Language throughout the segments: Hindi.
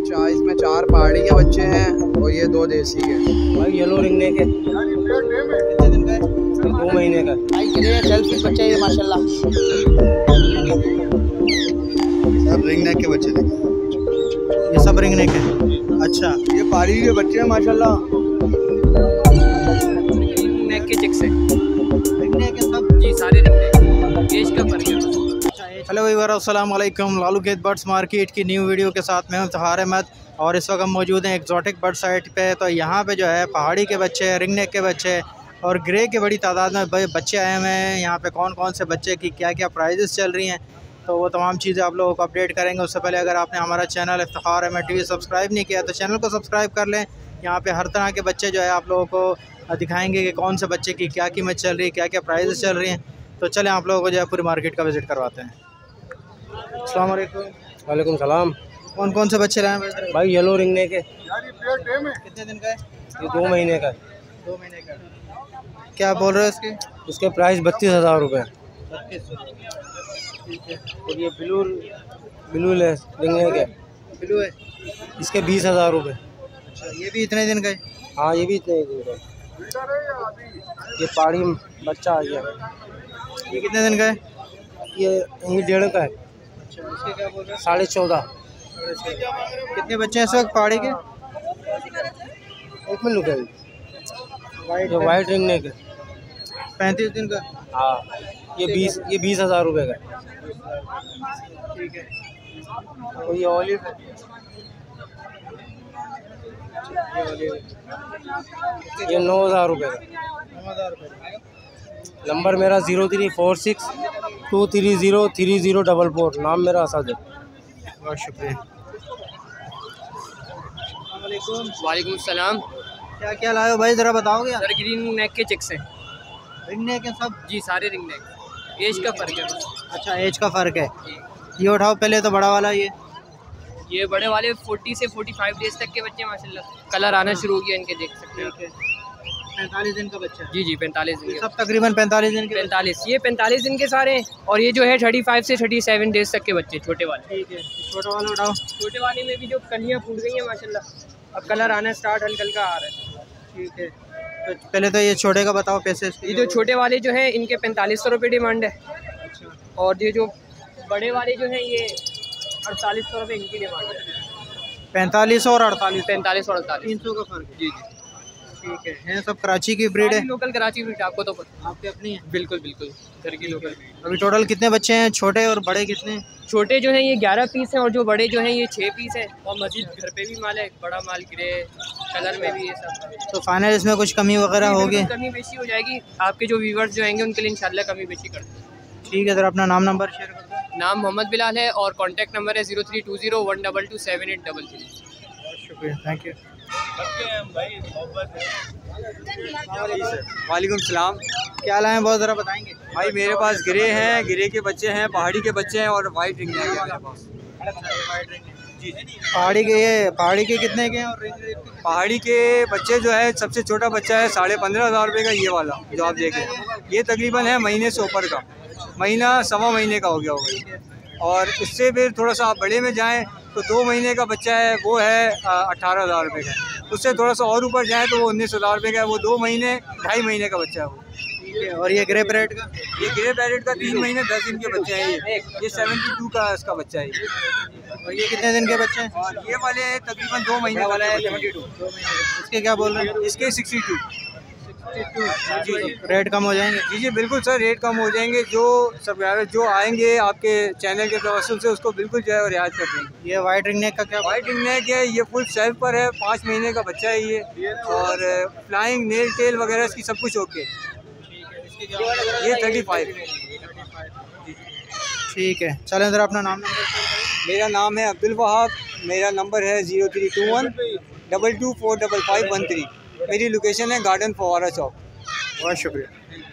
अच्छा, इसमें 4 पहाड़ी के बच्चे हैं और ये 2 देसी के। भाई येलो रिंगने के कितने दिन का है? 2 महीने का। भाई ये सेल्फी बच्चे ये माशाल्लाह सब रिंग नेक के बच्चे थे। ये सब रिंगने के। अच्छा, ये पहाड़ी के बच्चे हैं माशाल्लाह। नेक के चिक्स हैं रिंग नेक के सब। जी, सारे रिंग नेक। एज का फर्क है। हेलो वीवर, अस्सलाम वालेकुम। लालू खेत बर्ड्स मार्केट की न्यू वीडियो के साथ मैं हूं इफ्तिखार अहमद और इस वक्त हम मौजूद हैं एक्जॉटिक बर्ड साइट पे। तो यहाँ पे जो है पहाड़ी के बच्चे, रिंग नेक के बच्चे और ग्रे के बड़ी तादाद में बच्चे आए हुए हैं। यहाँ पे कौन कौन से बच्चे की क्या क्या प्राइजेस चल रही हैं, तो वो तमाम चीज़ें आप लोगों को अपडेट करेंगे। उससे पहले अगर आपने हमारा channel Iftikhar Ahmed TV subscribe नहीं किया तो चैनल को सब्सक्राइब कर लें। यहाँ पे हर तरह के बच्चे जो है आप लोगों को दिखाएंगे कि कौन से बच्चे की क्या कीमत चल रही है, क्या क्या प्राइजेस चल रही हैं। तो चलें आप लोगों को जो है पूरी मार्केट का विज़िट करवाते हैं। अस्सलाम वालेकुम। वालेकुम सलाम। कौन कौन से बच्चे लाए हैं भाई येलो रिंगने के कितने दिन का है? ये 2 महीने का। 2 महीने का। क्या बोल रहे हो इसके? इसके प्राइस 32,000 रुपये। 32। ठीक है। और ये ब्लू लेस रिंगने के, ब्लू है। इसके 20,000 रुपये। अच्छा, ये भी इतने दिन का है? हाँ, ये भी इतने ही दिन का। ये पहाड़ी बच्चा आ गया। ये कितने दिन का है? ये 1.5 का है। अच्छा, इसके क्या बोल रहे हैं? 14.5। कितने बच्चे हैं इस वक्त पहाड़ी के? एक मिनट रुके। वाइट ये वाइट रिंगने के। 35 दिन का। हाँ, ये 20,000 रुपये का। ठीक है। और ये ऑलिव है। ये 9,000 रुपये का। 9,000 रुपये। नंबर मेरा 0346 230 3044। नाम मेरा असद है। बहुत शुक्रिया। वालेकुम सलाम। क्या क्या लाए हो भाई, ज़रा बताओगे? सर ग्रीन नेक के चिक्स हैं। रिंग नेक है सब? जी, सारे रिंग नेक। एज का फ़र्क है। अच्छा, एज का फ़र्क है। ये उठाओ पहले तो बड़ा वाला। ये बड़े वाले 40 से 45 डेज तक के बच्चे माशाल्लाह। कलर आना शुरू हो गया इनके, देख सकते हैं। 45 दिन का बच्चा है। जी 45 दिन के। सब तकरीबन 45 दिन के। 45, ये 45 दिन के सारे हैं। और ये जो है 35 से 37 डेज तक के बच्चे, छोटे वाले। ठीक है। छोटा वाला उठाओ। छोटे वाले में भी जो कलियाँ फूट गई हैं माशाल्लाह, अब कलर आना स्टार्ट हल्का हल्का आ रहा है। ठीक है। तो पहले तो ये छोटे का बताओ पैसे इसके। ये जो छोटे वाले जो हैं इनके 4500 रुपये डिमांड है। अच्छा। और ये जो बड़े वाले जो हैं ये 4800 रुपये इनकी डिमांड है। 45 और 48। 45 और 48। 300 का फ़र्क है। जी जी। ठीक है। हैं सब कराची की ब्रीड है? लोकल कराची ब्रीड, आपको तो पता। आपकी अपनी है? बिल्कुल बिल्कुल, घर की लोकल ब्रीड। अभी टोटल कितने बच्चे हैं, छोटे और बड़े कितने हैं? छोटे जो हैं ये 11 पीस हैं और जो बड़े जो हैं ये 6 पीस हैं। और मजीद घर पे भी माल है, बड़ा माल ग्रे कलर में भी ये सब। तो फाइनल इसमें कुछ कमी वगैरह होगी? कमी बेशी हो जाएगी। आपके जो व्यूवर्स जो आएंगे उनके लिए इंशाल्लाह कमी बेशी कर देंगे। ठीक है सर, अपना नाम नंबर शेयर कर दो। नाम मोहम्मद बिलाल है और कॉन्टैक्ट नंबर है 0320 122 7833। शुक्रिया, थैंक यू। वालेकुम सलाम। क्या लाए हैं बहुत, ज़रा बताएंगे? भाई मेरे पास ग्रे हैं, ग्रे के बच्चे हैं, पहाड़ी के बच्चे हैं और वाइट रिंग है मेरे पास। जी। पहाड़ी के कितने के हैं और रिंग के? पहाड़ी के बच्चे जो है सबसे छोटा बच्चा है 15,500 रुपये का, ये वाला जो आप देख रहे हैं। ये तकरीबन है महीने से ऊपर का, महीना 1.25 महीने का हो गया होगा। और इससे फिर थोड़ा सा आप बड़े में जाएँ तो 2 महीने का बच्चा है, वो है 18,000 रुपये का। उससे थोड़ा सा और ऊपर जाए तो वो 19,000 रुपये का है। वो 2 महीने 2.5 महीने का बच्चा है वो। और ये ग्रे पैरेट का? ये ग्रे पैरेट का 3 महीने 10 दिन के बच्चे हैं। ये 72 का इसका बच्चा है। और ये कितने दिन के बच्चे हैं? और ये वाले तकरीबन 2 महीने वाला है 72। इसके क्या बोल रहे हैं? इसके 62। जी जी। रेट कम हो जाएंगे? जी जी बिल्कुल सर, रेट कम हो जाएंगे। जो सब्सक्राइबर जो आएंगे आपके चैनल के तवस्सुल से उसको बिल्कुल जो है रियायत कर देंगे। ये वाइट रिंग नेक का क्या? वाइट रिंग नेक है, ये फुल सेल्फ पर है, 5 महीने का बच्चा है ये। और फ्लाइंग नेल टेल वगैरह इसकी सब कुछ ओके। ये 35। ठीक है, चलें ज़रा अपना नाम नंबर। मेरा नाम है अब्दुल वहाब, मेरा नंबर है 0321 22455513। मेरी लोकेशन है गार्डन फवारा चौक। बहुत शुक्रिया।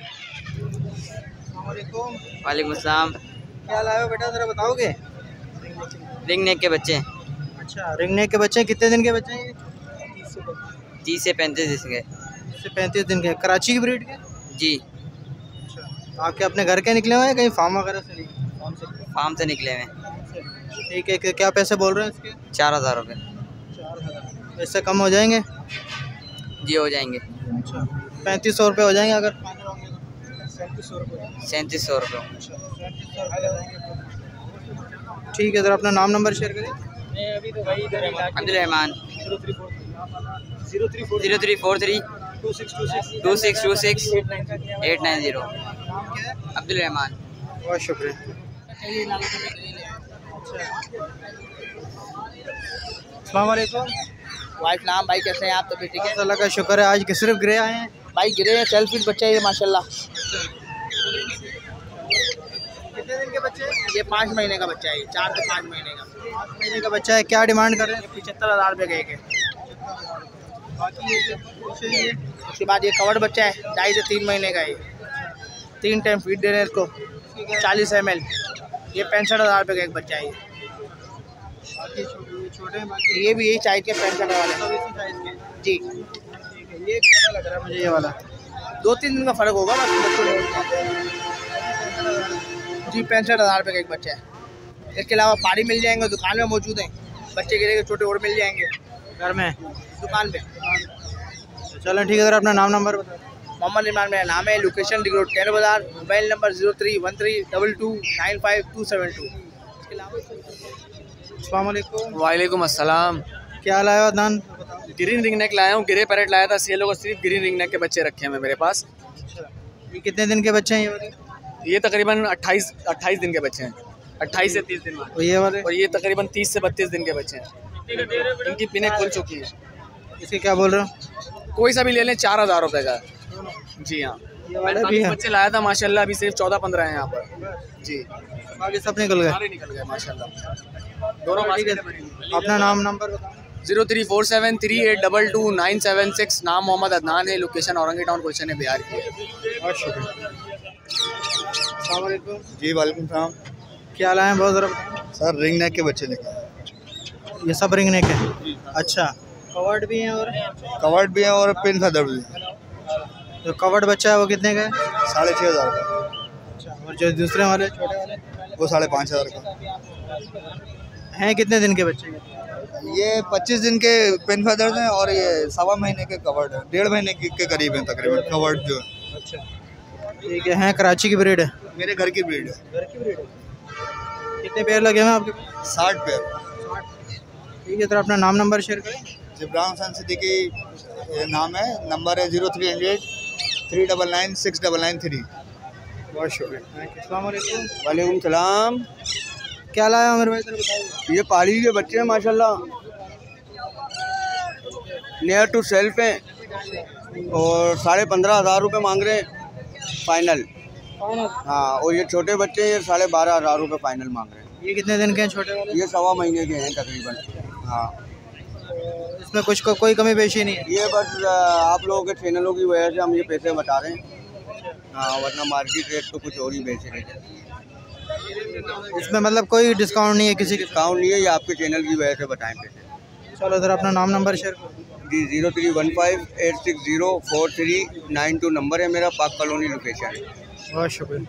वालेकुम अस्सलाम। क्या लाए हो बेटा, ज़रा बताओगे? रिंग नेक के बच्चे। अच्छा, रिंग नेक के बच्चे कितने दिन के बच्चे हैं? 30 से 35 दिन के। 30 से 35 दिन के। कराची की ब्रीड के? जी। अच्छा, आपके अपने घर के निकले हुए हैं कहीं फार्म वगैरह से? फार्म से निकले हुए। ठीक है। क्या पैसे बोल रहे हैं इसके? 4,000 रुपये। इससे कम हो जाएंगे? जी हो जाएंगे। अच्छा, 3500 रुपये हो जाएंगे अगर 3700 रुपये। 3700 रुपये। ठीक है सर, अपना नाम नंबर शेयर करें। अब्दुल रहमान 0343 2626 890। अब्दुल रहमान। बहुत शुक्रिया। अस्सलाम वालेकुम। वालेकुम भाई, कैसे हैं आप? तो ठीक है अल्लाह का शुक्र है। आज सिर्फ ग्रे आए हैं भाई, गिरे हैं 12 फीट बच्चा है ये माशाल्लाह। कितने दिन के बच्चे? ये 5 महीने का बच्चा है, 4 से 5 महीने का। 5 महीने का बच्चा है। क्या डिमांड कर रहे हैं? 75,000 रुपये का एक है। उसके बाद ये कवर्ड बच्चा है, 2.5 से 3 महीने का है। 3 टाइम फीड दे रहे हैं इसको, 40 ml। ये 65,000 रुपये का एक बच्चा है। छोटे हैं ये भी यही साइज के 65 वाले जी। ये छोटा लग रहा है मुझे ये वाला। 2-3 दिन का फ़र्क होगा बस जी। 65,000 रुपये का एक बच्चा है। इसके अलावा पानी मिल जाएंगे, दुकान में मौजूद हैं। बच्चे के लिए छोटे और मिल जाएंगे घर में, दुकान पे। चलो ठीक है सर, अपना नाम नंबर बताओ। मोहम्मद इमरान मेरा नाम है। लोकेशन रिंग रोड कैर बाज़ार। Mobile number 031322295272। इसके अलावा अस्सलाम वालेकुम। वालेकुम अस्सलाम। क्या लाया अदनान? ग्रीन रिंग नेक लाया हूँ, ग्रे पैरेट लाया था। सेलों को सिर्फ ग्रीन रिंग नेक के बच्चे रखे हैं मेरे पास। ये कितने दिन के बच्चे हैं ये वाले? ये तकरीबन 28 दिन के बच्चे हैं, 28 से 30 दिन में। और ये वाले? और ये तकरीबन 30 से 32 दिन के बच्चे हैं। इनकी पिनें खुल चुकी हैं। इसके क्या बोल रहे हो? कोई सा भी ले लें 4000 रुपये का। जी हाँ, ये वाले भी है? बच्चे लाया था माशाल्लाह, अभी सिर्फ 14-15 हैं यहाँ पर जी। बाकी सब निकल गए? सारे निकल गए माशाल्लाह, दोनों ठीक है। अपना नाम नंबर बताओ। 034738222976। नाम मोहम्मद अदनान है। लोकेशन औरंगी टाउन गुलशन है, बिहार की है। बहुत शुक्रिया। अस्सलाम वालेकुम। जी वालेकुम सलाम। क्या लाए हैं? बहुत ज़रा सर रिंग नेक के बच्चे लेके ये सब रिंग नेक है? अच्छा, कवर्ड भी हैं और कवर्ड भी है और पिन फेदर भी है। जो कवर्ड बच्चा है वो कितने का है? 6,500 का। अच्छा, और जो दूसरे वाले छोटे वाले वो 5,500 का। हैं कितने दिन के बच्चे? ये 25 दिन के पिन फेदर हैं और ये 1.25 महीने के कवर्ड है। 1.5 महीने के करीब हैं तकरीबन कवर्ड जो है। अच्छा, ठीक है। हैं कराची की ब्रीड है? मेरे घर की ब्रीड है। घर की ब्रीड है। कितने पेयर लगे हुए हैं आपके पास? 60 पेयर। ठीक है सर, अपना नाम नंबर शेयर करें। जिब्रान हसन सिद्दीकी नाम है। नंबर है 0300 399 6993। बहुत शुक्रिया। अस्सलाम वालेकुम। वालेकुम सलाम। क्या लाया मेरे भाई? बताइए। ये पहाड़ी के बच्चे हैं माशाल्लाह, नियर टू सेल्फ हैं और 15,500 रुपये मांग रहे हैं फाइनल। हाँ, और ये छोटे बच्चे ये 12,500 रुपये फाइनल मांग रहे हैं। ये कितने दिन के हैं छोटे वाले? ये 1.25 महीने के हैं तकरीबन। हाँ, इसमें कुछ को कोई कमी पेशी नहीं है? ये बस आप लोगों के चैनलों की वजह से हम ये पैसे बता रहे हैं। हाँ, वरना मार्केट रेट तो कुछ और ही बेच रहे थे। इसमें मतलब कोई डिस्काउंट नहीं है किसी के? डिस्काउंट नहीं है, ये आपके चैनल की वजह से बताएं पैसे। चलो सर, अपना नाम नंबर शेयर करो। जी 0315860439 नंबर है मेरा। पाक कॉलोनी लोकेशन है। बहुत शुक्रिया।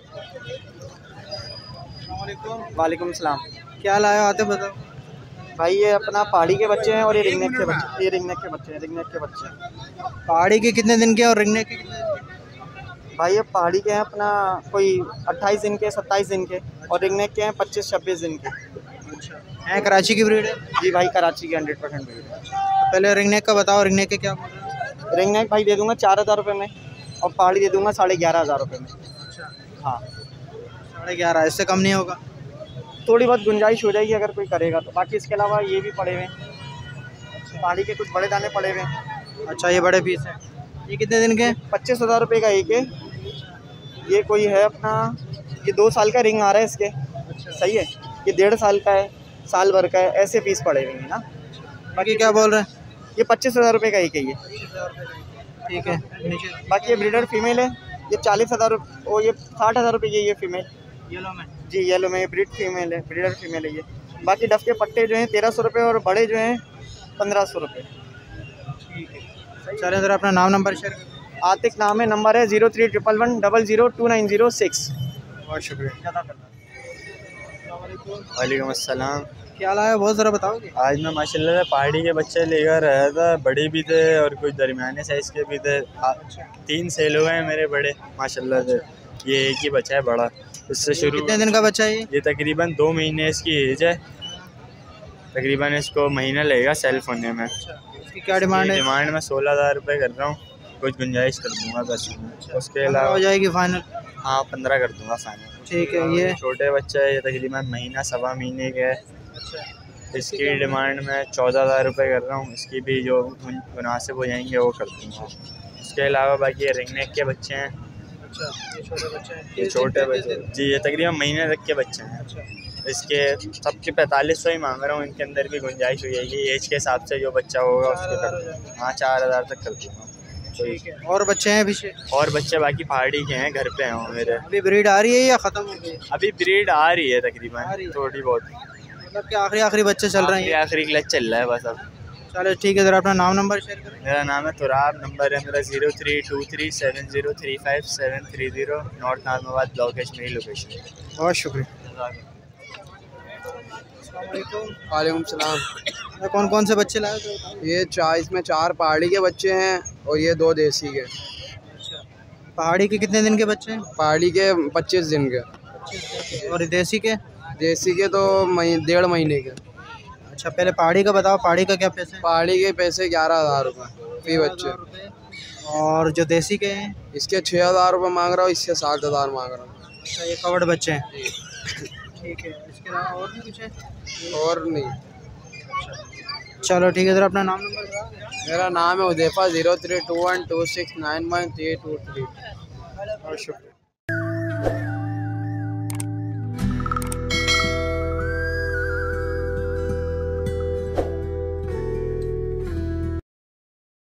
वालेकुम सलाम। क्या लाया आते बताओ। भाई ये अपना पहाड़ी के बच्चे हैं और ये रिंग नेक के बच्चे। ये रिंग नेक के बच्चे हैं, रिंग नेक के बच्चे। पहाड़ी के कितने दिन के और रिंगने के कितने दिन के? भाई ये पहाड़ी के हैं अपना कोई 28 दिन के, 27 दिन के, और रिंग नेक के हैं 25-26 दिन के। हैं कराची की ब्रीड है? जी भाई, कराची के 100% ब्रीड है। पहले रिंगनेक का बताओ। रिंगनेक के क्या बोल रहे हैं? रिंग नेक भाई दे दूंगा 4,000 रुपये में, और पहाड़ी दे दूंगा 11,500 रुपये में। हाँ, 11.5, इससे कम नहीं होगा? थोड़ी बहुत गुंजाइश हो जाएगी अगर कोई करेगा तो। बाकी इसके अलावा ये भी पड़े हुए हैं, पहाड़ी के कुछ बड़े दाने पड़े हुए हैं। अच्छा, ये बड़े पीस हैं। ये कितने दिन के हैं? 25,000 रुपये का एक है। ये कोई है अपना, ये 2 साल का रिंग आ रहा है इसके। सही है। ये 1.5 साल का है, साल भर का है, ऐसे पीस पड़े हुए हैं ना। बाकी क्या बोल रहे हैं? ये 25,000 रुपये का एक है ये। ठीक है। बाकी ये ब्रीडर फीमेल है, ये 40,000 और ये 60,000 रुपये की ये फीमेल। येलो में? जी येलो में ब्रीड फीमेल है, ब्रीडर फीमेल है ये। बाकी डफ के पट्टे जो हैं 1,300 रुपये और बड़े जो हैं 1,500 रुपये। चलें सर, अपना नाम नंबर शेयर करें। आतिक नाम है। नंबर है 0311002906। बहुत शुक्रिया। वालेकुम अस्सलाम। क्या लाया बहुत ज़रा बताओगे? आज मैं माशाल्लाह से पहाड़ी के बच्चे लेकर आया था, बड़े भी थे और कुछ दरमियाने साइज़ के भी थे। 3 सेल हुए हैं मेरे बड़े माशाल्लाह से। ये एक ही बच्चा है बड़ा, इससे शुरू। कितने दिन का बच्चा है ये तकरीबन 2 महीने इसकी एज है। तकरीबन इसको महीना लगेगा सेल्फ होने में। इसकी क्या डिमांड है? डिमांड में 16,000 रुपये कर रहा हूँ, कुछ गुंजाइश कर दूँगा बस। उसके अलावा हो जाएगी फाइनल? हाँ 15 कर दूँगा फाइनल। ठीक है। ये छोटे बच्चे है, ये तकरीबन महीना सवा महीने के है। इसकी डिमांड में 14,000 रुपये कर रहा हूँ। इसकी भी जो मुनासिब हो जाएंगे वो कर दूँगा। उसके अलावा बाकी ये रिंग नेक के बच्चे हैं। ये छोटे बच्चे जी, ये तकरीबन महीने तक के बच्चे हैं। इसके सबके 4500 ही मांग रहा हूँ। इनके अंदर भी गुंजाइश हो जाएगी एज के हिसाब से, जो बच्चा होगा उसके कर। हाँ 4000 तक कर दूँगा। ठीक है। और बच्चे हैं पीछे? और बच्चे बाकी पहाड़ी के हैं, घर पे हैं वो मेरे। अभी ब्रीड आ रही है या ख़त्म हो गई? अभी ब्रीड आ रही है तकरीबन थोड़ी बहुत, मतलब कि आखिरी बच्चे चल रहे हैं? आखिरी क्लच चल रहा है बस अब। चलो ठीक है। ज़रा अपना नाम नंबर शेयर करें। मेरा नाम है तुराब, नंबर है मेरा 032370357730, north Nazimabad block Kashmiri location. बहुत शुक्रिया। वालेकुम सलाम। कौन कौन से बच्चे लाए थे? ये इसमें 4 पहाड़ी के बच्चे हैं और ये 2 देसी के। पहाड़ी के कितने दिन के बच्चे हैं? पहाड़ी के 25 दिन के। और देसी के? देसी के तो 1.5 महीने के। अच्छा पहले पहाड़ी का बताओ, पहाड़ी का क्या पैसे? पहाड़ी के पैसे 11,000 रुपये फी बच्चे। और जो देसी के हैं? इसके 6,000 रुपये मांग रहा हूँ, इसके 7,000 मांग रहा हूँ। अच्छा ये कवर्ड बच्चे हैं? ठीक है। इसके अलावा और भी कुछ है? और नहीं। चलो ठीक है। ज़रा अपना नाम नंबर बताओ। मेरा नाम है उदैफा 03212691 323। और शुक्रिया।